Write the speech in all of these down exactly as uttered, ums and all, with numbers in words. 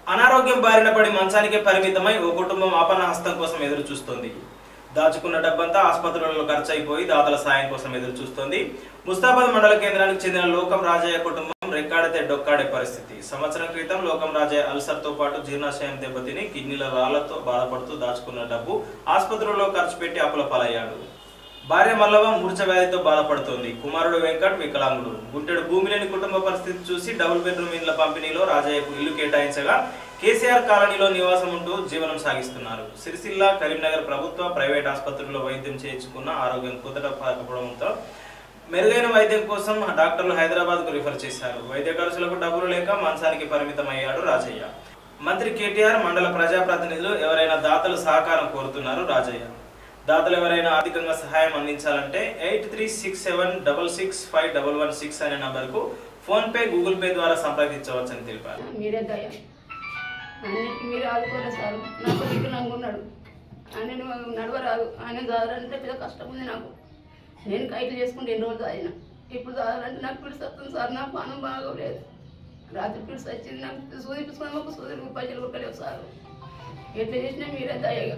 అనారోగ్యం బారిన పడి మంచానికే పరిమితమై ఓ కుటుంబం ఆపన్న హస్తం కోసం ఎదురు చూస్తోంది. దాచుకున్న డబ్బంతా ఆసుపత్రులలో ఖర్చయిపోయి దాతల సాయం కోసం ఎదురు చూస్తోంది. ముస్తాబాద్ మండల కేంద్రానికి చెందిన లోకం రాజయ్య కుటుంబం రెక్కాడితే డొక్కాడే పరిస్థితి. సంవత్సరం క్రితం లోకం రాజయ్య అల్సర్తో పాటు జీర్ణాశయం దెబ్బతిని కిడ్నీల రాళ్లతో బాధపడుతూ దాచుకున్న డబ్బు ఆసుపత్రుల్లో ఖర్చు పెట్టి అప్పుల పాలయ్యాడు. భార్య మల్లవ మూర్ఛ వ్యాధితో బాధపడుతోంది. కుమారుడు వెంకట్ వికలాంగుడు. గుంటెడు భూమి లేని కుటుంబ పరిస్థితి చూసి డబుల్ బెడ్రూమ్ ఇండ్ల పంపిణీలో రాజయ్యకు ఇల్లు కేటాయించగా కేసీఆర్ కాలనీలో నివాసం ఉంటూ జీవనం సాగిస్తున్నారు. సిరిసిల్ల, కరీంనగర్ ప్రభుత్వ, ప్రైవేట్ ఆసుపత్రుల్లో వైద్యం చేయించుకున్న ఆరోగ్యం కుదరకపోవడంతో మెరుగైన వైద్యం కోసం డాక్టర్లు హైదరాబాద్ కు రిఫర్ చేశారు. వైద్య ఖర్చులకు డబ్బులు లేక మంచానికి పరిమితమయ్యాడు రాజయ్య. మంత్రి కేటీఆర్, మండల ప్రజాప్రతినిధులు ఎవరైనా దాతలు సహకారం కోరుతున్నారు రాజయ్య. దాతలు ఎవరైనా ఆర్థికంగా సహాయం అందించాలంటే eight three six seven double six five double one six అనే నంబర్కు ఫోన్ పే, గూగుల్ పే ద్వారా సంప్రదించవచ్చని తెలిపారు. మీరే దయ అన్నిటికీ మీరు ఆదుకోలేదు సార్. నాకు వికలాంగా ఉన్నాడు, ఆయన నడవరాదు, ఆయన దాదాలంటే పెద్ద కష్టం ఉంది నాకు. నేను కైట్లు చేసుకుంటే ఎన్ని రోజులు ఆయన ఇప్పుడు దాదాలంటే నాకు పిడిసి వస్తుంది సార్. నాకు పానం బాగోలేదు, రాత్రి పిడిసి వచ్చింది. నాకు సూది పిసుకుని ఒక సూది పైసలు కొట్టలేవు సార్. ఎట్లా చేసినా మీరే దయగా.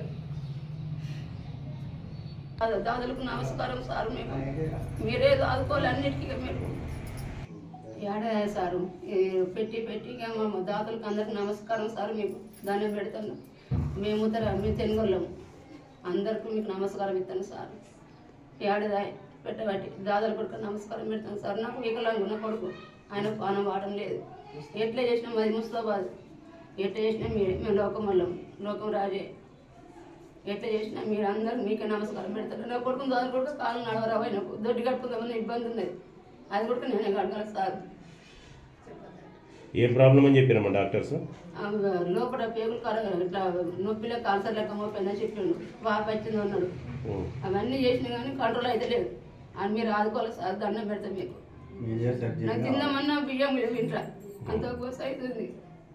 దాదాలకు నమస్కారం సార్. మీకు మీరే ఆదుకోవాలి అన్నిటికీ. మీరు ఏడా సారు పెట్టి పెట్టి మా దాతలకు అందరికి నమస్కారం సార్. మీకు ధాన్యం పెడతాను. మేము ఉత్తర మేము తెనుగోళ్ళము, అందరికీ మీకు నమస్కారం ఇస్తాను సార్. ఏడాది పెట్టబట్టి దాదాలు కొడుకు నమస్కారం పెడతాను సార్. నాకు వికలాంగు నా కొడుకు, ఆయన పానం వాడడం లేదు. ఎట్లా చేసినా మాది ముస్తాబాద్, ఎట్లా చేసినా మీరే. మేము లోకం వాళ్ళం, లోకం రాజే. ఎట్లా చేసినా మీరు అందరూ మీకే నమస్కారం పెడతారు. నా కొడుకు దాదాలు కొడుకు కాలం నడవరావు. ఆయనకు దొడ్డి కట్టుకుందామని ఇబ్బంది ఉన్నది, అది కూడా నేనే కడగల సార్. ఏం ప్రాబ్లం అని చెప్పారమ్మా డాక్టర్స్? లోపల పేగులు కర ఇట్లా నొప్పిలో కాల్సర్ లెక్క మోపోయిందని చెప్పిండు. వాపు వచ్చింది అన్నాడు. అవన్నీ చేసినా కానీ కంట్రోల్ అయితే లేదు. అని మీరు ఆదుకోవాలి సార్. దండం పెడతాం మీకు. నాకు తిందామన్నా బియ్యం లేవు ఇంట్లో, అంత కోసం అవుతుంది.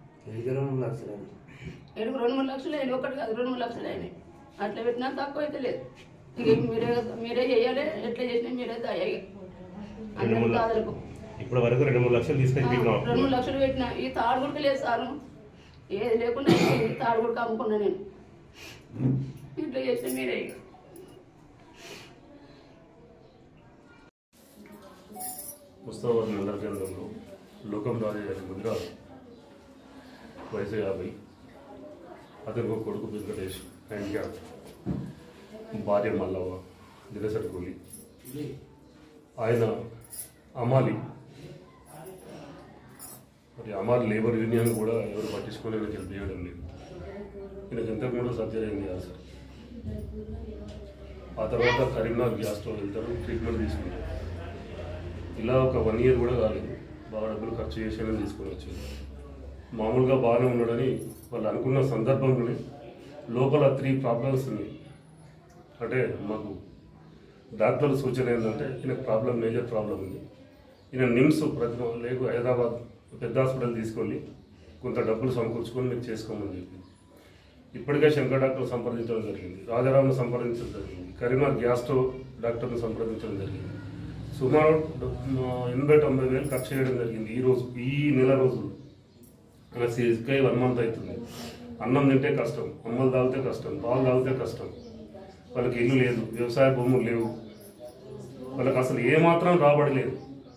ఎడుగు రెండు మూడు లక్షలు అయినాయి, ఒకటి కాదు రెండు మూడు లక్షలు అయినాయి. అట్లా పెట్టినా తక్కువ అయితే లేదు. ఇక మీరే మీరే చేయాలి. ఎట్లా చేసినా మీరే దయ్యాలి. అందరూ దాదాపు ఇప్పుడు వరకు రెండు మూడు లక్షలు తీసుకొని రెండు మూడు లక్షలు పెట్టినా. ఈ తాడు గుడిక లేదు సార్, ఏది లేకుండా ఈ తాడు గుడిక అమ్ముకున్నా నేను. ఇట్లా చేస్తే మీరే. ముస్తాబాద్ మండల కేంద్రంలో లోకం రాజయ్య గారి ముదిరాజు, వయసు యాభై, అతనికి ఒక కొడుకు వెంకటేష్, హ్యాండిక్యాప్, భార్య మల్లవ్వ, దినసరి కూలి. ఆయన అమాలి, మరి అమాలి లేబర్ యూనియన్ కూడా ఎవరు పట్టించుకొని ఆయనకి హెల్ప్ చేయడం లేదు. ఈయనకు ఇంతకుముందు సర్జరీ అయింది కాదు సార్. ఆ తర్వాత కరీంనగర్ గ్యాస్తో వెళ్తారు, ట్రీట్మెంట్ తీసుకుంటారు. ఇలా ఒక వన్ ఇయర్ కూడా కాలేదు, బాగా డబ్బులు ఖర్చు చేసేదని తీసుకొని వచ్చింది. మామూలుగా బాగానే ఉన్నాడని వాళ్ళు అనుకున్న సందర్భంలోనే లోపల త్రీ ప్రాబ్లమ్స్ ఉన్నాయి. అంటే మాకు డాక్టర్ల సూచన ఏంటంటే ఈయనకు ప్రాబ్లం, మేజర్ ప్రాబ్లం ఉంది. ఈయన నిమ్స్ ప్రతి లేకు హైదరాబాద్ పెద్ద హాస్పిటల్ తీసుకొని కొంత డబ్బులు సమకూర్చుకొని మీరు చేసుకోమని చెప్పి ఇప్పటికే శంకర్ డాక్టర్ సంప్రదించడం జరిగింది, రాజారాంను సంప్రదించడం జరిగింది, కరీంనగర్ గ్యాస్ట్రో డాక్టర్ని సంప్రదించడం జరిగింది. సుమారు ఎనభై తొంభై వేలు ఖర్చు చేయడం జరిగింది ఈరోజు, ఈ నెల రోజులు. అలా సీజ్కాయ వన్ మంత్ అవుతుంది. అన్నం తింటే కష్టం, అమ్మలు తాగితే కష్టం, పాలు తాగితే కష్టం. వాళ్ళకి ఇల్లు లేదు, వ్యవసాయ భూములు లేవు, వాళ్ళకి అసలు ఏమాత్రం రాబడి లేదు.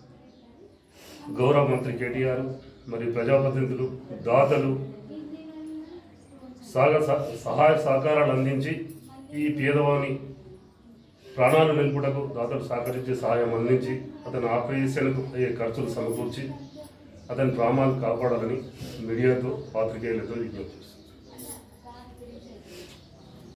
గౌరవ మంత్రి కేటీఆర్ మరియు ప్రజాప్రతినిధులు, దాతలు సాగ సహాయ సహకారాలు అందించి ఈ పేదవాని ప్రాణాలు నిలుపుటకు దాతలు సహకరించే సహాయం అందించి అతని ఆపరేషన్కు అయ్యే ఖర్చులు సమకూర్చి అతని ప్రాణాలు కాపాడాలని మీడియాతో, పాత్రికేయులతో విజ్ఞప్తి చేస్తున్నారు.